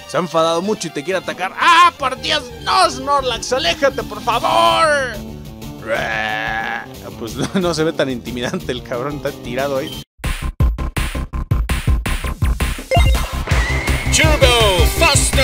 se ha enfadado mucho y te quiere atacar. ¡Ah, por Dios! ¡No, Snorlax! ¡Aléjate, por favor! Pues no se ve tan intimidante el cabrón, está tirado ahí. Turbo Fasto.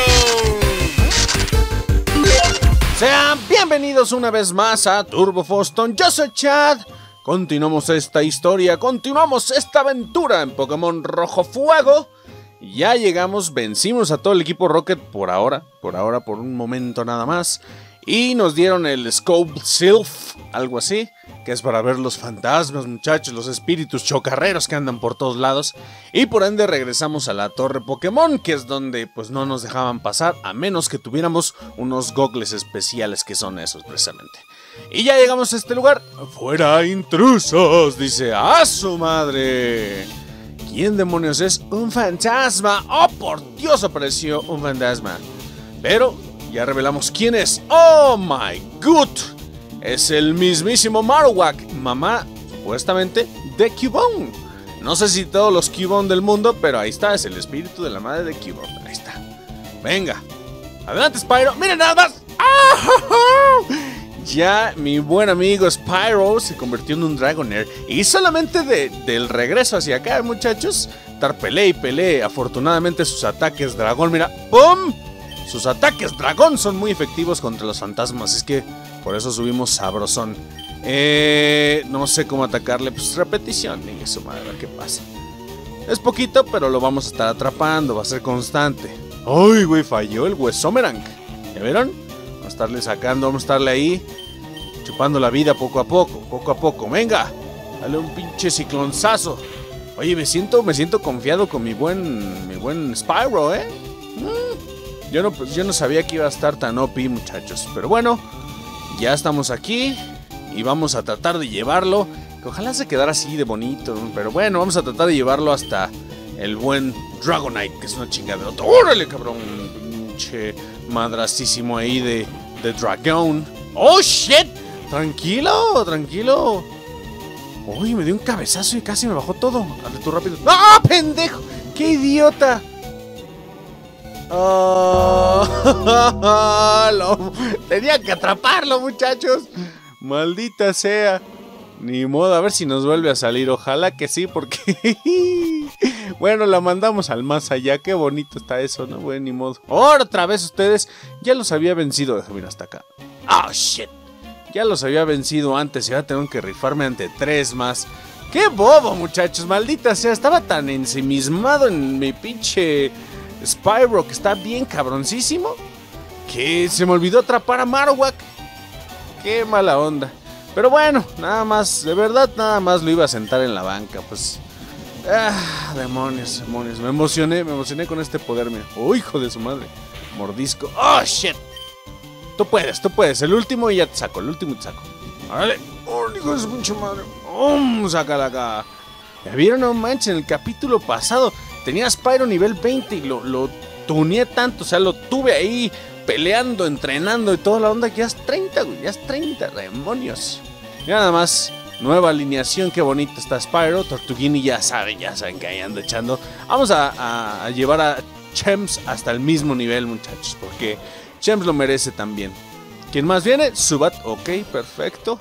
Sean bienvenidos una vez más a Turbo Foston. Yo soy Chad. Continuamos esta historia, continuamos esta aventura en Pokémon Rojo Fuego. Ya llegamos, vencimos a todo el equipo Rocket por ahora, por un momento nada más. Y nos dieron el Scope Sylph, algo así, que es para ver los fantasmas, muchachos, los espíritus chocarreros que andan por todos lados. Y por ende regresamos a la Torre Pokémon, que es donde pues no nos dejaban pasar, a menos que tuviéramos unos gogles especiales, que son esos precisamente. Y ya llegamos a este lugar. ¡Fuera intrusos! Dice, ¡a su madre! ¿Quién demonios es? ¡Un fantasma! ¡Oh, por Dios! Apareció un fantasma. Pero ya revelamos quién es. ¡Oh, my God! Es el mismísimo Marowak, mamá, supuestamente, de Cubone. No sé si todos los Cubone del mundo, pero ahí está, es el espíritu de la madre de Cubone. Ahí está. Venga. Adelante, Spyro. ¡Miren nada más! ¡Ah! Ya mi buen amigo Spyro se convirtió en un Dragonair. Y solamente del regreso hacia acá, muchachos, estar pelea y pelea. Afortunadamente sus ataques dragón, mira, ¡pum! Sus ataques dragón son muy efectivos contra los fantasmas. Es que por eso subimos sabrosón. No sé cómo atacarle. Pues repetición, ni su madre, a ver qué pasa. Es poquito, pero lo vamos a estar atrapando. Va a ser constante. ¡Ay, güey! Falló el Huesomerang. ¿Ya vieron? Vamos a estarle sacando, vamos a estarle ahí chupando la vida poco a poco. Venga, dale un pinche ciclonzazo. Oye, me siento confiado con mi buen Spyro, ¿eh? Yo no sabía que iba a estar tan OP, muchachos. Pero bueno, ya estamos aquí y vamos a tratar de llevarlo. Que ojalá se quedara así de bonito. Pero bueno, vamos a tratar de llevarlo hasta el buen Dragonite, que es una chingadera. ¡Órale, cabrón! Pinche madrastísimo ahí de dragón. ¡Oh, shit! Tranquilo. Uy, me dio un cabezazo y casi me bajó todo. Dale tú rápido. ¡Ah, pendejo! ¡Qué idiota! Tenía que atraparlo, muchachos. Maldita sea. Ni modo, a ver si nos vuelve a salir. Ojalá que sí, porque bueno, la mandamos al más allá. Qué bonito está eso, ¿no? Bueno, ni modo. Otra vez ustedes. Ya los había vencido. Déjame ir hasta acá. Oh, shit. Ya los había vencido antes y ahora tengo que rifarme ante 3 más. ¡Qué bobo, muchachos! Maldita sea, estaba tan ensimismado en mi pinche Spyro, que está bien cabroncísimo, que se me olvidó atrapar a Marowak. ¡Qué mala onda! Pero bueno, nada más, de verdad, nada más lo iba a sentar en la banca, pues. Demonios. Me emocioné con este poder, mira. ¡Oh, hijo de su madre! Mordisco. ¡Oh, shit! Tú puedes, el último y ya te saco, ¡Órale! ¡Oh, hijo de su pinche madre! ¡Sácala acá! ¿Ya vieron? No manches, en el capítulo pasado tenía Spyro nivel 20 y lo tuneé tanto, o sea, lo tuve ahí peleando, entrenando y toda la onda, que ya es 30, güey, demonios. Y nada más, nueva alineación, qué bonito está Spyro. Tortuguini ya saben que ahí anda echando. Vamos a llevar a Chems hasta el mismo nivel, muchachos, porque Chems lo merece también. ¿Quién más viene? Zubat, ok, perfecto.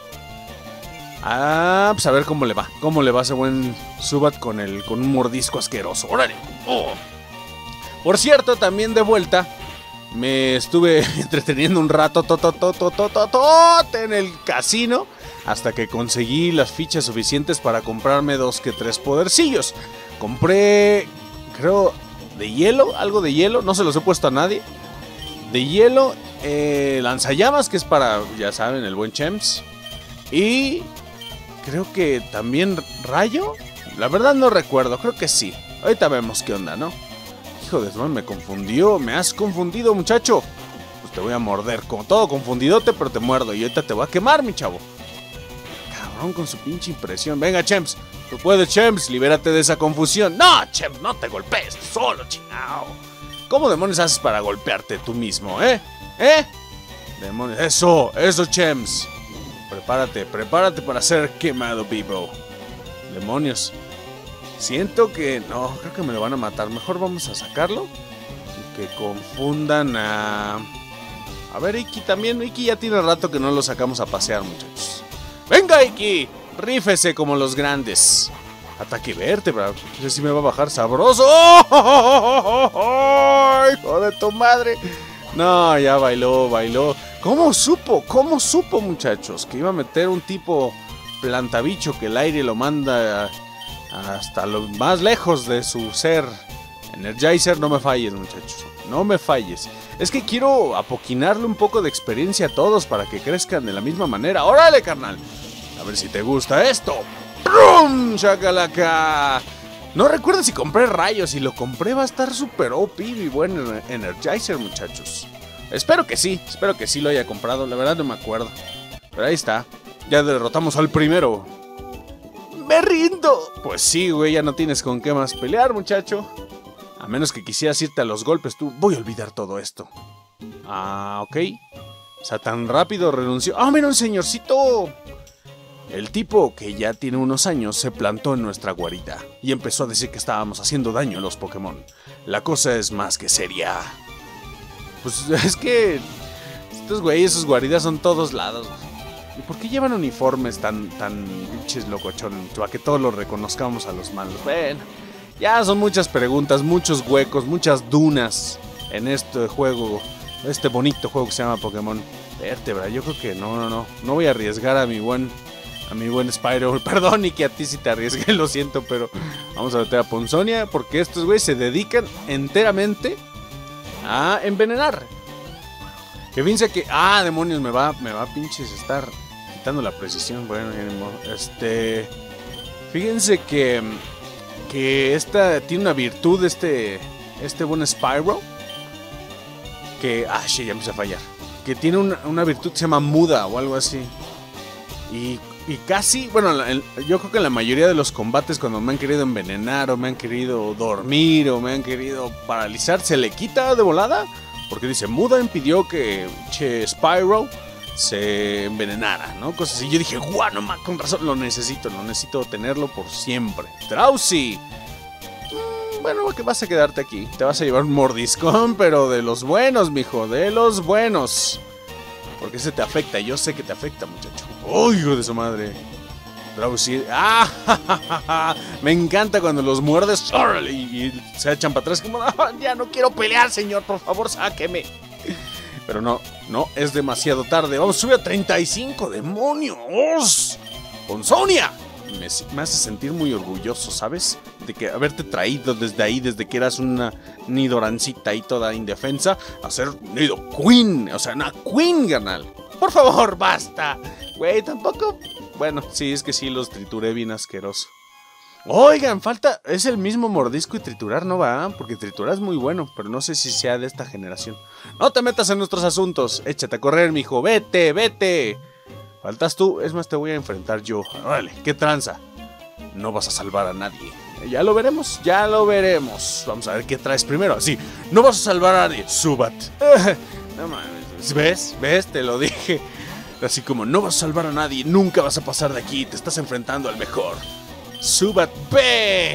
Pues a ver cómo le va ese buen Zubat con un mordisco asqueroso. ¡Órale! ¡Oh! Por cierto, también de vuelta me estuve entreteniendo un rato en el casino, hasta que conseguí las fichas suficientes para comprarme 2 que 3 podercillos. Compré, creo, de hielo, algo de hielo, no se los he puesto a nadie. De hielo, lanzallamas, que es para, ya saben, el buen Chems. Y creo que también rayo. La verdad no recuerdo, creo que sí. Ahorita vemos qué onda, ¿no? Hijo de su, me has confundido, muchacho. Pues te voy a morder, como todo confundidote, pero te muerdo. Y ahorita te voy a quemar, mi chavo. Cabrón con su pinche impresión. Venga, Chems, tú puedes, Chems, libérate de esa confusión. No, Chems, no te golpees solo, chingao. ¿Cómo demonios haces para golpearte tú mismo, Demonios, eso, Chems. Prepárate para ser quemado, Bebo. Demonios. Siento que... no, creo que me lo van a matar. Mejor vamos a sacarlo. Ok. que confundan a... A ver, Iki también. Iki ya tiene rato que no lo sacamos a pasear, muchachos. ¡Venga, Iki! Rífese como los grandes. Ataque vértebra. No sé si me va a bajar sabroso. ¡Oh! ¡Hijo de tu madre! No, ya bailó. ¿Cómo supo, muchachos? Que iba a meter un tipo plantabicho que el aire lo manda hasta lo más lejos de su ser. Energizer, no me falles, muchachos. No me falles. Es que quiero apoquinarle un poco de experiencia a todos para que crezcan de la misma manera. ¡Órale, carnal! A ver si te gusta esto. ¡Prum! ¡Chacalaca! No recuerdo si compré rayos. Si lo compré va a estar súper OP y buen Energizer, muchachos. Espero que sí lo haya comprado. La verdad no me acuerdo. Pero ahí está. Ya derrotamos al primero. ¡Me rindo! Pues sí, güey, ya no tienes con qué más pelear, muchacho. A menos que quisieras irte a los golpes tú. Voy a olvidar todo esto. Ah, ok. O sea, tan rápido renunció. ¡Ah, mira un señorcito! El tipo, que ya tiene unos años, se plantó en nuestra guarida y empezó a decir que estábamos haciendo daño a los Pokémon. La cosa es más que seria. Pues es que estos güeyes, sus guaridas son todos lados. ¿Y por qué llevan uniformes tan pinches locochones? Para que todos los reconozcamos a los malos. Bueno, ya son muchas preguntas, muchos huecos, muchas dunas en este juego, este bonito juego que se llama Pokémon Vértebra. Yo creo que no voy a arriesgar a mi buen Spyro. Perdón, y que a ti sí te arriesgué, lo siento, pero vamos a meter a Ponzonia porque estos güeyes se dedican enteramente a envenenar. Que piensa que... Ah, demonios, me va a pinches estar quitando la precisión. Bueno, fíjense que esta tiene una virtud, este buen Spyro. Que... Ah, shit, ya empecé a fallar. Que tiene una virtud que se llama muda o algo así. Y casi, bueno, yo creo que en la mayoría de los combates cuando me han querido envenenar o me han querido dormir o me han querido paralizar, se le quita de volada. Porque dice, muda impidió que Spyro se envenenara, ¿no? Cosas así. Yo dije, guau, no más, con razón, lo necesito tenerlo por siempre. Drowsy. Bueno, que vas a quedarte aquí. Te vas a llevar un mordiscón, pero de los buenos, mijo, de los buenos. Porque ese te afecta, yo sé que te afecta, muchacho. ¡Uy, hijo de su madre! Drowsy. ¡Ah! Me encanta cuando los muerdes y se echan para atrás como, ya no quiero pelear, señor, por favor, sáqueme. Pero no, es demasiado tarde. Vamos a subir a 35, demonios. Ponzonia. Me hace sentir muy orgulloso, ¿sabes? De que haberte traído desde ahí, desde que eras una Nidorancita ahí toda indefensa, a ser Nidoqueen. O sea, una Queen, carnal. Por favor, basta. Güey, tampoco... Bueno, sí, es que sí, los trituré bien asqueroso. Oigan, falta... Es el mismo mordisco y triturar, ¿no va? Porque triturar es muy bueno, pero no sé si sea de esta generación. No te metas en nuestros asuntos. Échate a correr, mijo. Vete. Faltas tú. Es más, te voy a enfrentar yo. Órale, ¿qué tranza? No vas a salvar a nadie. Ya lo veremos. Vamos a ver qué traes primero. Así, no vas a salvar a nadie. Zubat. No mames. ¿Ves? Te lo dije. Así como, no vas a salvar a nadie. Nunca vas a pasar de aquí. Te estás enfrentando al mejor. Zubat P.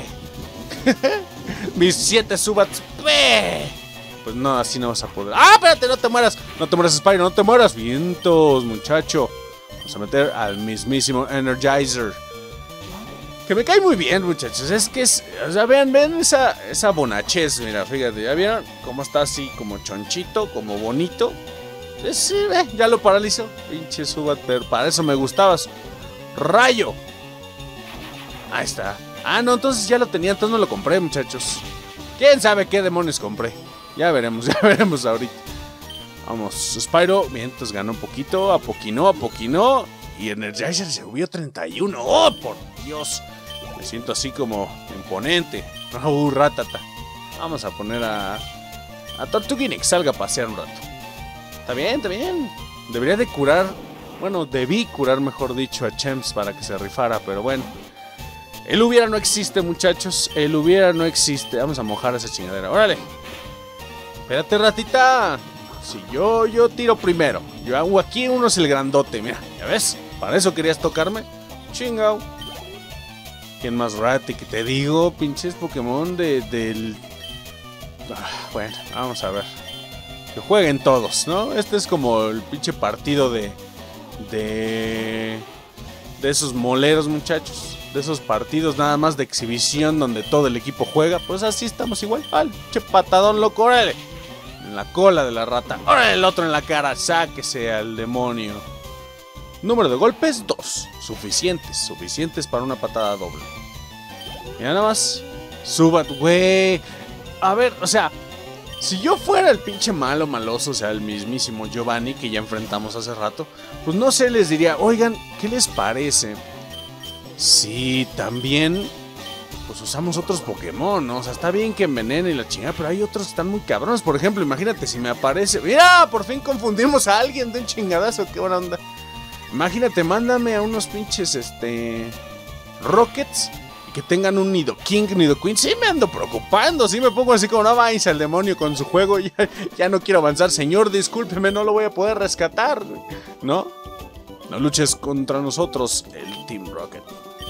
Mis 7 Zubats P. Pues no, así no vas a poder. ¡Ah, espérate! No te mueras, Spyro, no te mueras. Vientos, muchacho. Vamos a meter al mismísimo Energizer. Que me cae muy bien, muchachos. Es que es... O sea, vean esa bonachez. Mira, fíjate, ¿ya vieron? Cómo está así, como chonchito, como bonito. Sí, ya lo paralizó. Pinche Zubat, pero para eso me gustabas. ¡Rayo! Ahí está. Ah, no, entonces ya lo tenía, entonces no lo compré, muchachos. ¿Quién sabe qué demonios compré? Ya veremos ahorita. Vamos, Spyro, mientras ganó un poquito, apoquinó. Y Energizer se subió 31. ¡Oh, por Dios! Me siento así como imponente. Ratata. Vamos a poner a Tortuguini que salga a pasear un rato. Está bien. Debería de curar. Bueno, debí curar, mejor dicho, a Chems para que se rifara, pero bueno. El hubiera no existe, muchachos. El hubiera no existe. Vamos a mojar esa chingadera. ¡Órale! Espérate, ratita. Si yo tiro primero. Yo hago aquí, uno es el grandote. Mira, ¿ya ves? ¿Para eso querías tocarme? Chingao. ¿Quién más rati? Que te digo, pinches Pokémon del Bueno, vamos a ver. Que jueguen todos, ¿no? Este es como el pinche partido de esos moleros, muchachos. De esos partidos nada más de exhibición donde todo el equipo juega. Pues así estamos igual. Al pinche patadón loco, órale. En la cola de la rata. Órale, el otro en la cara. Sáquese al demonio. Número de golpes, 2. Suficientes para una patada doble. Mira nada más. Suba, güey. A ver, o sea, si yo fuera el pinche maloso, o sea, el mismísimo Giovanni que ya enfrentamos hace rato, pues no sé, les diría, oigan, ¿qué les parece? Sí, también, pues usamos otros Pokémon, ¿no? O sea, está bien que envenenen y la chingada, pero hay otros que están muy cabrones. Por ejemplo, imagínate si me aparece... ¡Mira! Por fin confundimos a alguien de un chingadazo, qué buena onda. Imagínate, mándame a unos pinches, Rockets que tengan un Nidoking, Nidoqueen. Sí me ando preocupando, sí me pongo así como, no vayas al demonio con su juego, ya no quiero avanzar, señor, discúlpeme, no lo voy a poder rescatar, ¿no? No luches contra nosotros, el Team Rocket.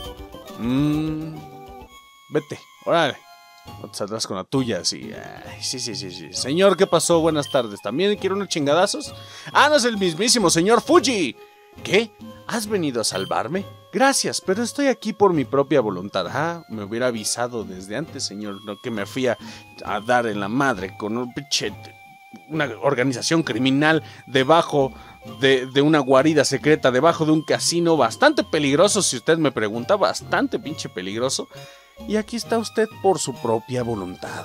Vete, órale. No te saldrás con la tuya, sí. Ay, sí. Señor, ¿qué pasó? Buenas tardes. ¿También quiere unos chingadazos? Ah, no es el mismísimo señor Fuji. ¿Qué? ¿Has venido a salvarme? Gracias, pero estoy aquí por mi propia voluntad. Ah, me hubiera avisado desde antes, señor, no que me fui a dar en la madre con una organización criminal debajo de una guarida secreta, debajo de un casino bastante peligroso, si usted me pregunta, bastante pinche peligroso. Y aquí está usted por su propia voluntad.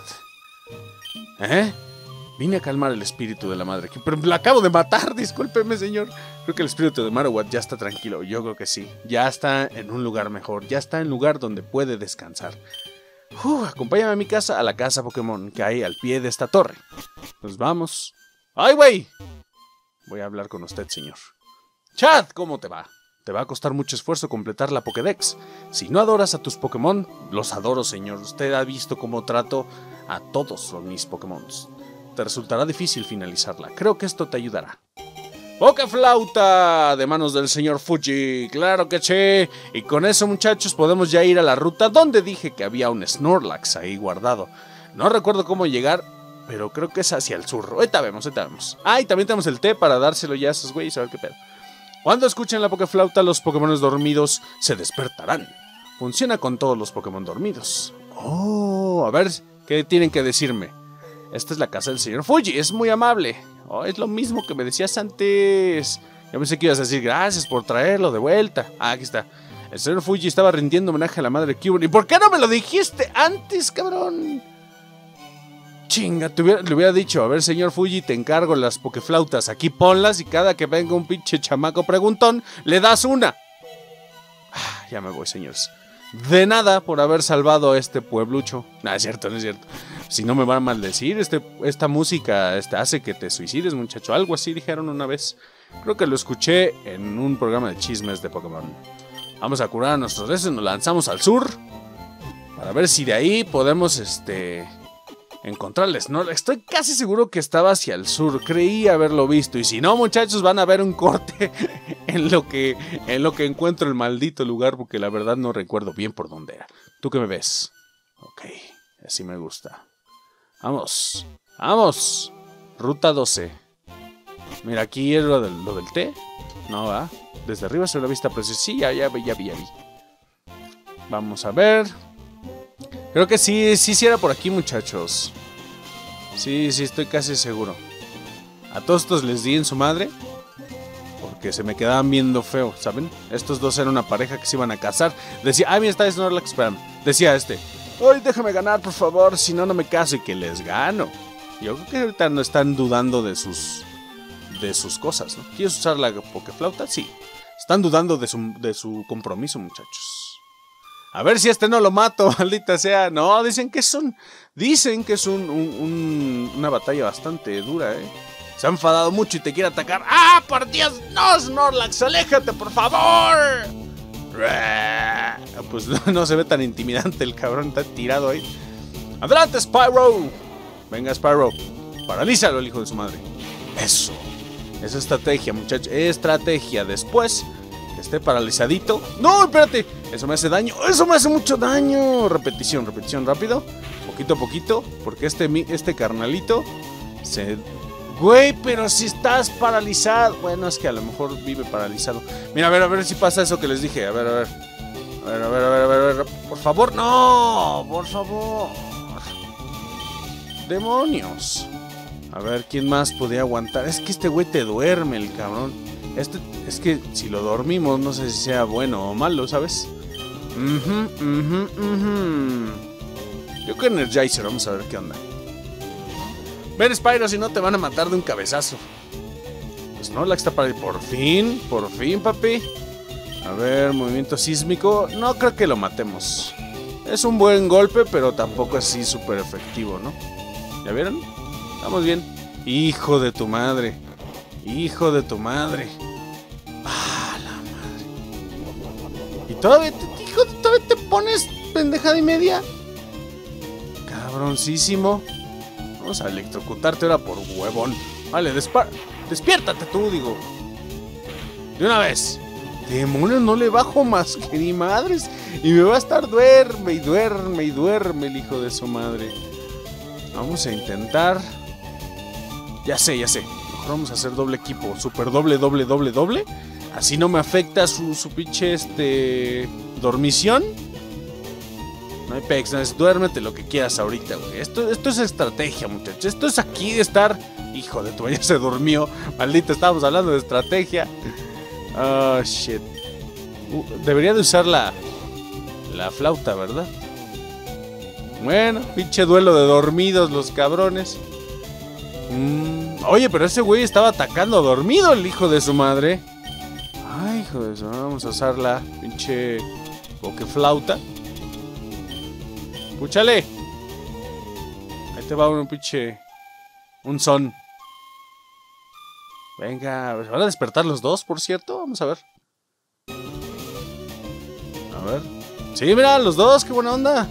Vine a calmar el espíritu de la madre, pero la acabo de matar, discúlpeme, señor. Creo que el espíritu de Marowak ya está tranquilo, yo creo que sí. Ya está en un lugar mejor, ya está en un lugar donde puede descansar. Acompáñame a mi casa, a la casa Pokémon que hay al pie de esta torre. Nos vamos. ¡Ay, güey! Voy a hablar con usted, señor. Chad, ¿cómo te va? Te va a costar mucho esfuerzo completar la Pokédex. Si no adoras a tus Pokémon, los adoro, señor. Usted ha visto cómo trato a todos mis Pokémon. Te resultará difícil finalizarla. Creo que esto te ayudará. ¡Pokeflauta! De manos del señor Fuji. ¡Claro que sí! Y con eso, muchachos, podemos ya ir a la ruta donde dije que había un Snorlax ahí guardado. No recuerdo cómo llegar, pero creo que es hacia el sur. Ahorita vemos. Ah, y también tenemos el té para dárselo ya a esos güeyes, a ver qué pedo. Cuando escuchen la Pokeflauta, los Pokémon dormidos se despertarán. Funciona con todos los Pokémon dormidos. Oh, a ver, ¿qué tienen que decirme? Esta es la casa del señor Fuji, es muy amable. Oh, es lo mismo que me decías antes. Yo pensé que ibas a decir gracias por traerlo de vuelta. Ah, aquí está. El señor Fuji estaba rindiendo homenaje a la madre Cubone. ¿Y por qué no me lo dijiste antes, cabrón? Chinga, le hubiera dicho, a ver, señor Fuji, te encargo las Pokeflautas. Aquí ponlas y cada que venga un pinche chamaco preguntón, le das una. Ya me voy, señores. De nada por haber salvado a este pueblucho. No es cierto. Si no me van a maldecir, esta música hace que te suicides, muchacho. Algo así dijeron una vez. Creo que lo escuché en un programa de chismes de Pokémon. Vamos a curar a nuestros deseos, nos lanzamos al sur para ver si de ahí podemos encontrarles. No, estoy casi seguro que estaba hacia el sur. Creí haberlo visto. Y si no, muchachos, van a ver un corte en lo que encuentro el maldito lugar, porque la verdad no recuerdo bien por dónde era. ¿Tú qué me ves? Ok, así me gusta. Vamos. Ruta 12. Mira, aquí es lo del té. No, va. Desde arriba se ve la vista preciosa. Sí, ya vi. Vamos a ver. Creo que sí era por aquí, muchachos. Sí, estoy casi seguro. A todos estos les di en su madre porque se me quedaban viendo feo, ¿saben? Estos dos eran una pareja que se iban a casar. Decía, mira, está Snorlax, espérame. Decía ay, déjame ganar, por favor, si no, no me caso, y que les gano. Yo creo que ahorita no están dudando de sus cosas, ¿no? ¿Quieres usar la Pokeflauta? Sí. Están dudando de su compromiso, muchachos. A ver si no lo mato, maldita sea. No, dicen que es una batalla bastante dura, Se ha enfadado mucho y te quiere atacar. ¡Ah, por Dios! ¡No, Snorlax! ¡Aléjate, por favor! Pues no se ve tan intimidante el cabrón, está tirado ahí. ¡Adelante, Spyro! Venga, Spyro. Paralízalo, el hijo de su madre. Eso. Es estrategia, muchachos. Estrategia. Después Que esté paralizadito. ¡No, espérate! Eso me hace daño. ¡Eso me hace mucho daño! Repetición, repetición, rápido. Poquito a poquito. Porque este carnalito se... Güey, pero si estás paralizado. Bueno, es que a lo mejor vive paralizado. Mira, a ver si pasa eso que les dije. A ver, a ver. A ver. Por favor, no. Por favor. Demonios. A ver, ¿quién más podía aguantar? Es que este güey te duerme, el cabrón. Es que si lo dormimos, no sé si sea bueno o malo, ¿sabes? Yo creo Energizer, vamos a ver qué onda. Ven, Spyro, si no te van a matar de un cabezazo. Pues no, la está para... Por fin, papi. A ver, movimiento sísmico. No creo que lo matemos. Es un buen golpe, pero tampoco así súper efectivo, ¿no? ¿Ya vieron? Estamos bien. Hijo de tu madre. Hijo de tu madre. Ah, la madre. ¿Y todavía te pones pendejada y media? Cabroncísimo. Vamos a electrocutarte ahora por huevón. Vale, despiértate tú, digo. De una vez. Demonios, no le bajo más que ni madres. Y me va a estar duerme el hijo de su madre. Vamos a intentar. Ya sé. Mejor vamos a hacer doble equipo. Super doble. Así no me afecta su pinche dormición. No hay pex, no es duérmete lo que quieras ahorita, güey. Esto es estrategia, muchachos. Esto es aquí de estar. Hijo de tu, ya se durmió. Maldito, estábamos hablando de estrategia. Oh, shit. Debería de usar la flauta, ¿verdad? Bueno, pinche duelo de dormidos los cabrones. Oye, pero ese güey estaba atacando dormido, el hijo de su madre. Ay, hijo de su madre. Vamos a usar la pinche flauta. Escúchale. Ahí te va un son. Venga, ¿van a despertar los dos, por cierto? Vamos a ver. A ver. Sí, mira, los dos, qué buena onda.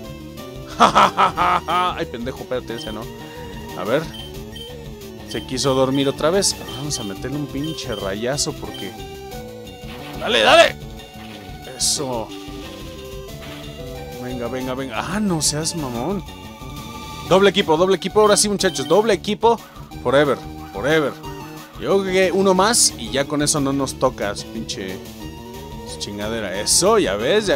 Ay, pendejo, espérate, ese no. A ver. Se quiso dormir otra vez. Vamos a meterle un pinche rayazo porque... ¡Dale! Eso. Venga. Ah, no seas mamón. Doble equipo. Ahora sí, muchachos. Doble equipo. Forever. Yo creo que uno más y ya con eso no nos tocas, pinche chingadera. Eso, ya ves.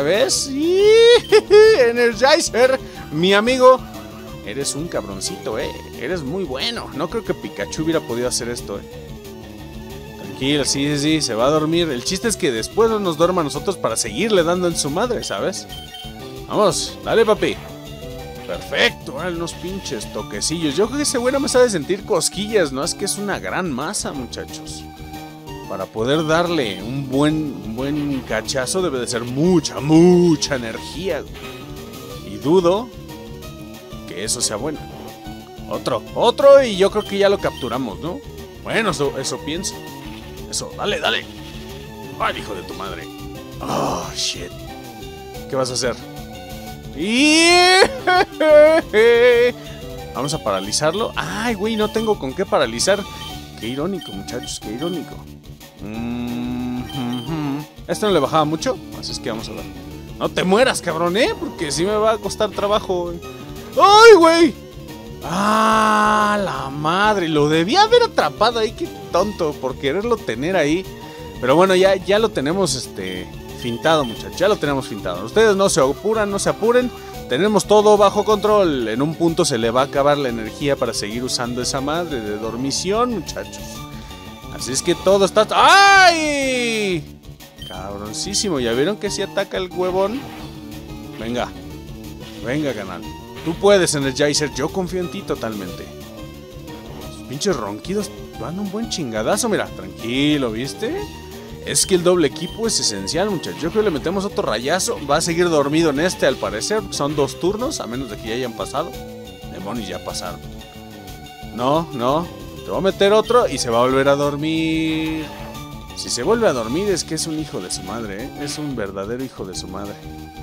Energizer, mi amigo. Eres un cabroncito, Eres muy bueno. No creo que Pikachu hubiera podido hacer esto, Tranquilo, sí, se va a dormir. El chiste es que después no nos duerma a nosotros para seguirle dando en su madre, ¿sabes? Vamos, dale, papi. Perfecto, unos pinches toquecillos. Yo creo que ese güey no me sabe sentir cosquillas, ¿no? Es que es una gran masa, muchachos. Para poder darle un buen cachazo debe de ser mucha energía. Y dudo que eso sea bueno. Otro y yo creo que ya lo capturamos, ¿no? Bueno, eso pienso. Eso, dale. Ay, hijo de tu madre. Oh, shit. ¿Qué vas a hacer? Vamos a paralizarlo. Ay, güey, no tengo con qué paralizar. Qué irónico, muchachos, qué irónico. Este no le bajaba mucho, así es que vamos a ver. No te mueras, cabrón, porque sí me va a costar trabajo. ¡Ay, güey! ¡Ah, la madre! Lo debía haber atrapado ahí, qué tonto, por quererlo tener ahí. Pero bueno, ya lo tenemos, fintado, muchachos, ya lo tenemos fintado. Ustedes no se apuren. Tenemos todo bajo control. En un punto se le va a acabar la energía para seguir usando esa madre de dormición, muchachos. Así es que todo está... ¡Ay! Cabroncísimo. ¿Ya vieron que sí ataca el huevón? Venga, canal. Tú puedes, Energizer. Yo confío en ti totalmente. Los pinches ronquidos van un buen chingadazo. Mira, tranquilo, ¿viste? Es que el doble equipo es esencial, muchachos. Yo creo que le metemos otro rayazo. Va a seguir dormido en al parecer. Son 2 turnos, a menos de que ya hayan pasado. Demonios, ya pasaron. No. Te voy a meter otro y se va a volver a dormir. Si se vuelve a dormir es que es un hijo de su madre, Es un verdadero hijo de su madre.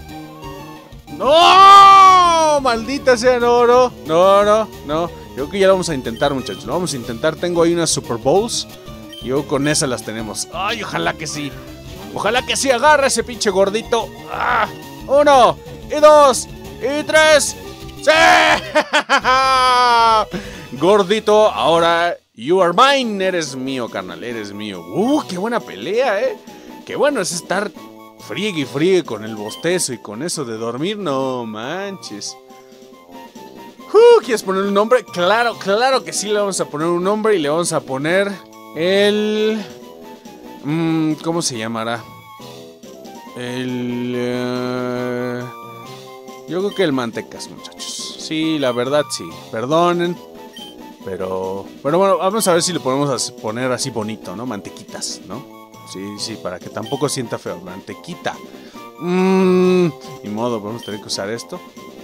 ¡No! ¡Maldita sea! No. Yo creo que ya lo vamos a intentar, muchachos. Lo vamos a intentar. Tengo ahí unas Super Bowls. Yo con esas las tenemos. ¡Ay, ojalá que sí! Ojalá que sí agarre ese pinche gordito. ¡Ah! 1, y 2, y 3. ¡Sí! Gordito, ahora you are mine. Eres mío, carnal, eres mío. Qué buena pelea, Qué bueno es estar friegue y friegue con el bostezo y con eso de dormir. No manches. ¿Quieres poner un nombre? Claro, claro que sí, le vamos a poner un nombre y le vamos a poner el... ¿cómo se llamará? Yo creo que el Mantecas, muchachos. Sí, la verdad sí, perdonen. Pero bueno, vamos a ver si le podemos poner así bonito, ¿no? Mantequitas, ¿no? Sí, para que tampoco sienta feo. Mantequita. Ni modo, vamos a tener que usar esto.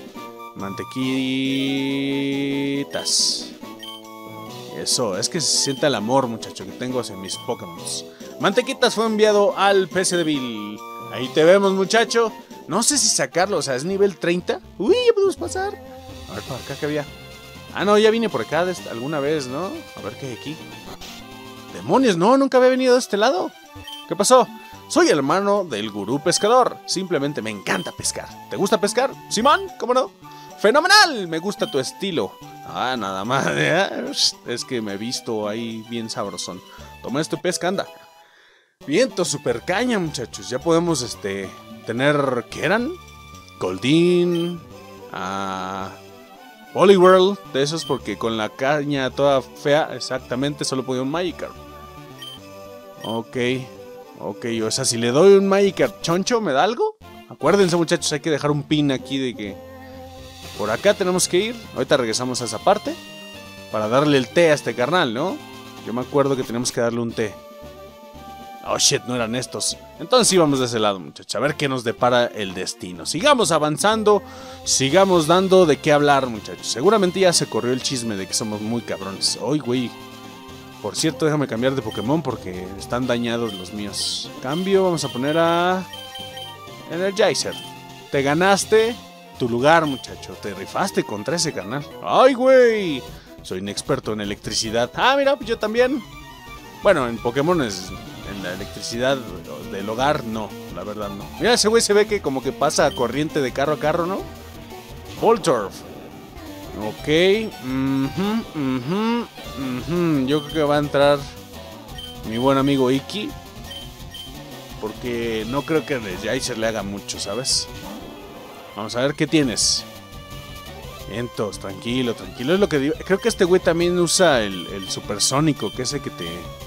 Mantequitas. Eso, es que se sienta el amor, muchacho, que tengo hacia mis Pokémon. Mantequitas fue enviado al PC de Bill. Ahí te vemos, muchacho. No sé si sacarlo, o sea, es nivel 30. Uy, ya podemos pasar. A ver, por acá, ¿qué había? Ah, no, ya vine por acá alguna vez, ¿no? A ver qué hay aquí. ¡Demonios! No, nunca había venido de este lado. ¿Qué pasó? Soy el hermano del gurú pescador. Simplemente me encanta pescar. ¿Te gusta pescar? Simón, ¿cómo no? ¡Fenomenal! Me gusta tu estilo. Ah, nada más. Es que me he visto ahí bien sabrosón. Toma esto y pesca, anda. Viento, super caña, muchachos. Ya podemos, tener... ¿Qué eran? Goldeen. Poliwhirl. De esos porque con la caña toda fea, exactamente, solo podía un Magikarp. Ok, o sea, si le doy un Magikarp choncho, ¿me da algo? Acuérdense, muchachos, hay que dejar un pin aquí de que... Por acá tenemos que ir. Ahorita regresamos a esa parte para darle el té a este carnal, ¿no? Yo me acuerdo que tenemos que darle un té. Oh, shit, no eran estos. Entonces sí, vamos de ese lado, muchachos. A ver qué nos depara el destino. Sigamos avanzando. Sigamos dando de qué hablar, muchachos. Seguramente ya se corrió el chisme de que somos muy cabrones. Ay, güey. Por cierto, déjame cambiar de Pokémon porque están dañados los míos. Cambio, vamos a poner a... Energizer. Te ganaste tu lugar, muchacho. Te rifaste contra ese carnal. ¡Ay, güey! Soy inexperto en electricidad. Ah, mira, pues yo también. Bueno, en Pokémon es... En la electricidad del hogar, no. La verdad, no. Mira, ese güey se ve que como que pasa corriente de carro a carro, ¿no? Voltorb. Ok. Yo creo que va a entrar mi buen amigo Iki. Porque no creo que el Geyser le haga mucho, ¿sabes? Vamos a ver qué tienes. Vientos, tranquilo, tranquilo. Es lo que digo. Creo que este güey también usa el supersónico, que es el que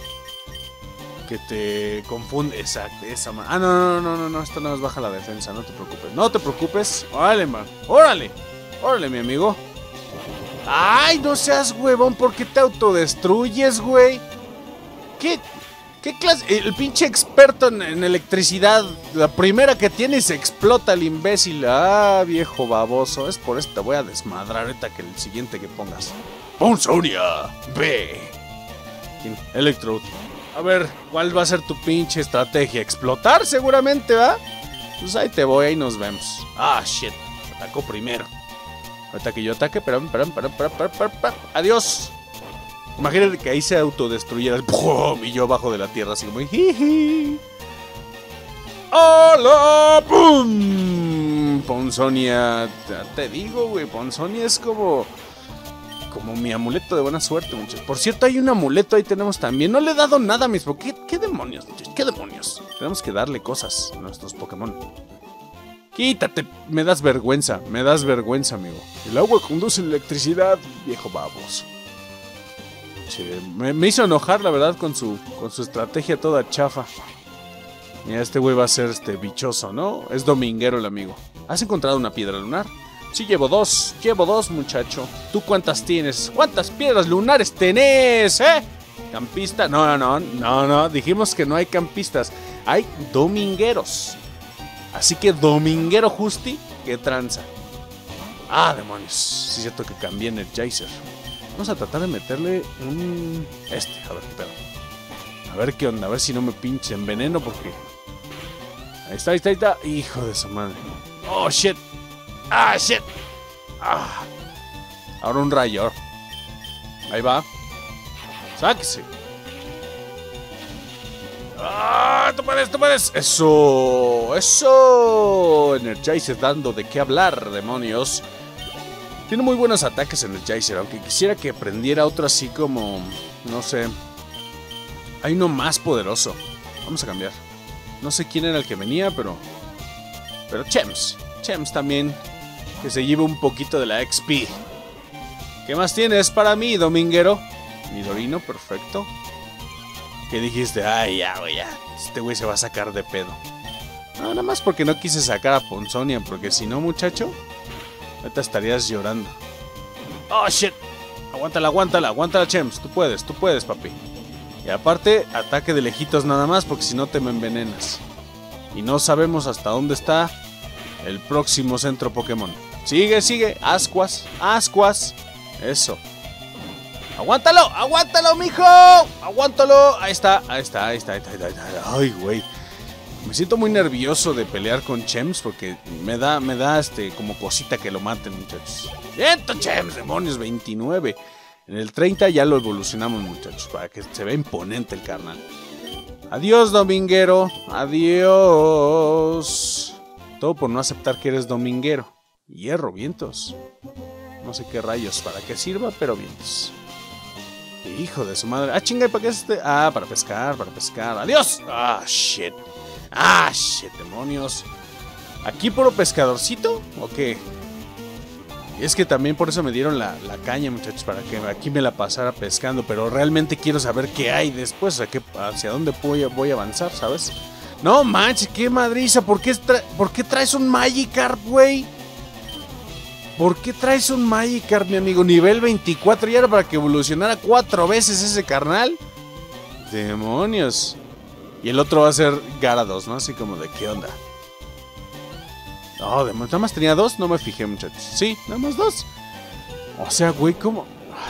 te confunde. Exacto, esa man. Ah, no, esto no nos baja la defensa, no te preocupes. No te preocupes. Órale, man. Órale, mi amigo. Ay, no seas huevón, ¿por qué te autodestruyes, güey? ¿Qué clase? El pinche experto en electricidad, la primera que tiene se explota el imbécil. Ah, viejo baboso. Es por esto te voy a desmadrar ahorita que el siguiente que pongas. Ponzonia, ve. Electrode. A ver, ¿cuál va a ser tu pinche estrategia? ¿Explotar seguramente, va? Pues ahí te voy, ahí nos vemos. Ah, shit. Atacó primero. Ahorita que yo ataque, pero. Adiós. Imagínate que ahí se autodestruyera ¡pum! Y yo bajo de la tierra así como... ¡Jiji! ¡Hola! ¡Pum! Ponzonia. Te digo, güey. Ponzonia es como mi amuleto de buena suerte, muchachos. Por cierto, hay un amuleto ahí tenemos también. No le he dado nada a mis Pokémon. ¿Qué demonios, muchachos? ¿Qué demonios? Tenemos que darle cosas a nuestros Pokémon. Quítate. Me das vergüenza, amigo. El agua conduce la electricidad, viejo baboso. Che, me hizo enojar, la verdad, con su estrategia toda chafa. Mira, este güey va a ser bichoso, ¿no? Es dominguero el amigo. ¿Has encontrado una piedra lunar? Sí, llevo dos, muchacho. ¿Tú cuántas tienes? ¿Cuántas piedras lunares tenés, ¿Campista? No, dijimos que no hay campistas. Hay domingueros. Así que dominguero Justi, ¿qué tranza? Ah, demonios. Sí es cierto que cambié en el Geyser. Vamos a tratar de meterle un... a ver qué pedo. A ver qué onda, a ver si no me pinche en veneno porque... Ahí está. Hijo de su madre. Oh, shit. Ah, shit. Ah. Ahora un rayo. Ahí va. Sáquese. Ah, tú puedes, tú puedes. Eso, eso. Energizer dando de qué hablar, demonios. Tiene muy buenos ataques Energizer, aunque quisiera que aprendiera otro así como, no sé. Hay uno más poderoso. Vamos a cambiar. No sé quién era el que venía, pero Chems. Chems también, que se lleve un poquito de la XP. ¿Qué más tienes para mí, Dominguero? Midorino, perfecto. ¿Qué dijiste? Ay, ya, güey, ya. Este güey se va a sacar de pedo. No, nada más porque no quise sacar a Ponzonia, porque si no, muchacho, ahorita estarías llorando. Oh, shit. Aguántala, aguántala, aguántala, Chems. Tú puedes, papi. Y aparte, ataque de lejitos nada más, porque si no te me envenenas. Y no sabemos hasta dónde está el próximo centro Pokémon. Sigue, sigue. Ascuas, Ascuas. Eso. ¡Aguántalo! ¡Aguántalo, mijo! ¡Aguántalo! Ahí está, ahí está, ahí está, ahí está, ahí está. Ay, güey. Me siento muy nervioso de pelear con Chems porque me da como cosita que lo maten, muchachos. ¡Siento, Chems! ¡Demonios! 29. En el 30 ya lo evolucionamos, muchachos, para que se vea imponente el carnal. Adiós, Dominguero. Adiós. Todo por no aceptar que eres Dominguero. Hierro, vientos. No sé qué rayos, para qué sirva, pero vientos. Hijo de su madre. Ah, chinga, ¿y para qué es este? Ah, para pescar, para pescar. ¡Adiós! Ah, shit. Ah, shit, demonios. ¿Aquí puro pescadorcito? ¿O qué? Y es que también por eso me dieron la caña, muchachos, para que aquí me la pasara pescando. Pero realmente quiero saber qué hay después, o sea, hacia dónde voy a avanzar, ¿sabes? No manches, qué madriza. ¿Por qué traes un Magikarp, güey? ¿Por qué traes un Magikarp, mi amigo? Nivel 24 y era para que evolucionara 4 veces ese carnal. Demonios. Y el otro va a ser Gyarados, ¿no? Así como de qué onda. No, nada más tenía 2, no me fijé, muchachos. Sí, nada más 2. O sea, güey, ¿cómo?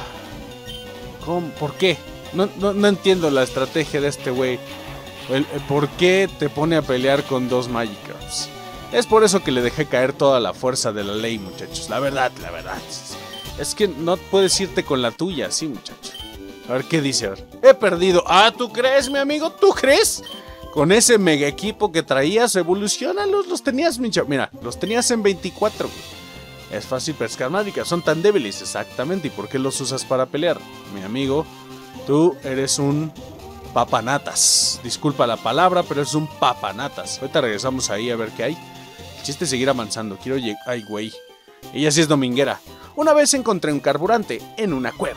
¿Por qué? No entiendo la estrategia de este güey. ¿Por qué te pone a pelear con 2 Magikarps? Es por eso que le dejé caer toda la fuerza de la ley, muchachos. La verdad. Es que no puedes irte con la tuya, sí, muchacho. A ver qué dice. A ver. He perdido. Ah, ¿tú crees, mi amigo? ¿Tú crees? Con ese mega equipo que traías, evolucionalos. Los tenías, mira, los tenías en 24. Es fácil pescar Magikarp. Son tan débiles, exactamente. ¿Y por qué los usas para pelear? Mi amigo, tú eres un papanatas. Disculpa la palabra, pero es un papanatas. Ahorita regresamos ahí a ver qué hay. El chiste es seguir avanzando. Quiero llegar... Ay, güey. Ella sí es dominguera. Una vez encontré un carburante en una cueva.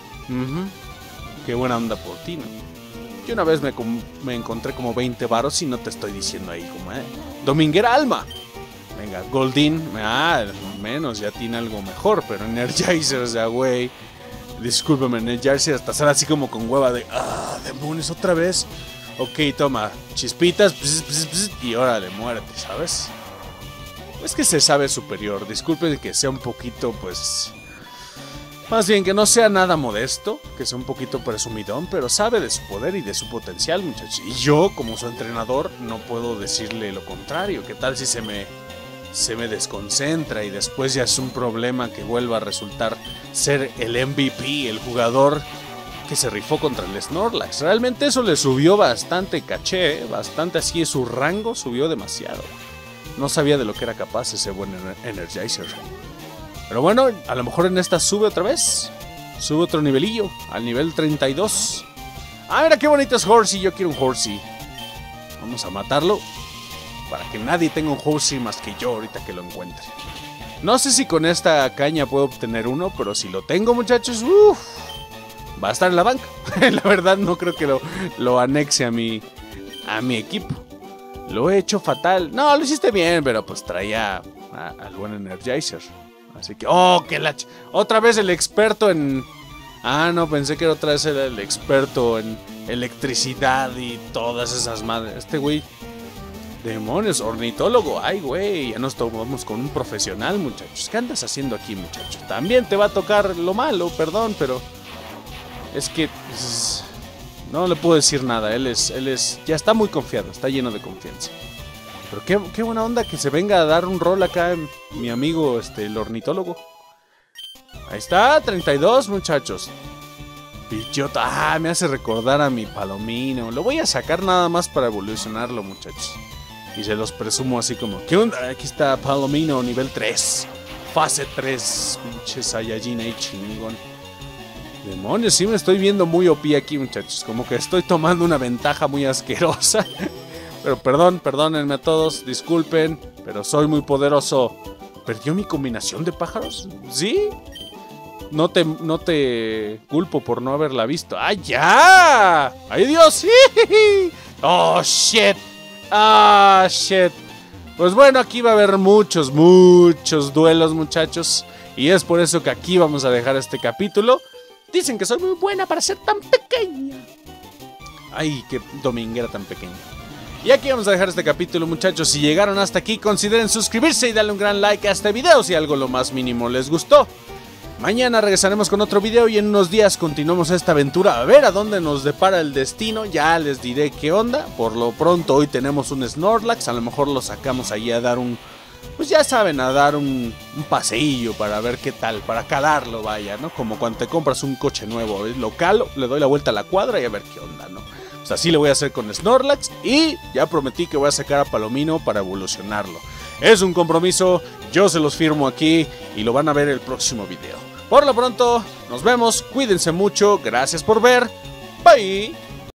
Qué buena onda por ti, ¿no? Yo una vez me encontré como 20 varos y no te estoy diciendo ahí como, Dominguera Alma. Venga, Goldin. Ah, menos, ya tiene algo mejor. Pero Energizer, o sea, güey. Discúlpame, Energizer hasta sale así como con hueva de... Ah, demonios, otra vez. Ok, toma, chispitas. Y órale, muérete, ¿sabes? Es que se sabe superior. Disculpen que sea un poquito, pues... Más bien que no sea nada modesto, que sea un poquito presumidón, pero sabe de su poder y de su potencial, muchachos. Y yo, como su entrenador, no puedo decirle lo contrario. ¿Qué tal si se me desconcentra y después ya es un problema que vuelva a resultar ser el MVP, el jugador que se rifó contra el Snorlax? Realmente eso le subió bastante caché, bastante así, su rango subió demasiado. No sabía de lo que era capaz ese buen Energizer. Pero bueno, a lo mejor en esta sube otra vez. Sube otro nivelillo, al nivel 32. Ah, mira qué bonito es Horsey, yo quiero un Horsey. Vamos a matarlo. Para que nadie tenga un Horsey más que yo ahorita que lo encuentre. No sé si con esta caña puedo obtener uno, pero si lo tengo, muchachos, va a estar en la banca. La verdad no creo que lo anexe a mi equipo. Lo he hecho fatal. No, lo hiciste bien, pero pues traía al buen Energizer. Así que, otra vez el experto en... Ah, no, pensé que otra vez era el experto en electricidad y todas esas madres. Este güey... Demonios, ornitólogo. Ay, güey, ya nos tomamos con un profesional, muchachos. ¿Qué andas haciendo aquí, muchachos? También te va a tocar lo malo, perdón, pero... Es que... no le puedo decir nada. Él es... Ya está muy confiado, está lleno de confianza. Pero qué buena onda que se venga a dar un rol acá mi amigo, el ornitólogo. Ahí está, 32, muchachos. Pidgeotto, me hace recordar a mi Palomino. Lo voy a sacar nada más para evolucionarlo, muchachos. Y se los presumo así como, ¿qué onda? Aquí está Palomino nivel 3. Fase 3. Pinche Saiyajin ahí chingón. Demonios, sí me estoy viendo muy OP aquí, muchachos. Como que estoy tomando una ventaja muy asquerosa. Pero perdónenme a todos, disculpen. Pero soy muy poderoso. ¿Perdió mi combinación de pájaros? ¿Sí? No te culpo por no haberla visto. ¡Ah, ya! ¡Ay, Dios! ¡Oh, shit! ¡Ah, shit! Pues bueno, aquí va a haber muchos duelos, muchachos. Y es por eso que aquí vamos a dejar este capítulo. Dicen que soy muy buena para ser tan pequeña. Ay, qué dominguera tan pequeña. Y aquí vamos a dejar este capítulo, muchachos. Si llegaron hasta aquí, consideren suscribirse y darle un gran like a este video si algo lo más mínimo les gustó. Mañana regresaremos con otro video y en unos días continuamos esta aventura. A ver a dónde nos depara el destino. Ya les diré qué onda. Por lo pronto hoy tenemos un Snorlax. A lo mejor lo sacamos ahí a dar un... Pues ya saben, a dar un paseillo para ver qué tal. Para calarlo, vaya, ¿no? Como cuando te compras un coche nuevo. Lo calo, le doy la vuelta a la cuadra y a ver qué onda, ¿no? Pues así le voy a hacer con Snorlax. Y ya prometí que voy a sacar a Palomino para evolucionarlo. Es un compromiso, yo se los firmo aquí y lo van a ver el próximo video. Por lo pronto, nos vemos, cuídense mucho, gracias por ver, bye.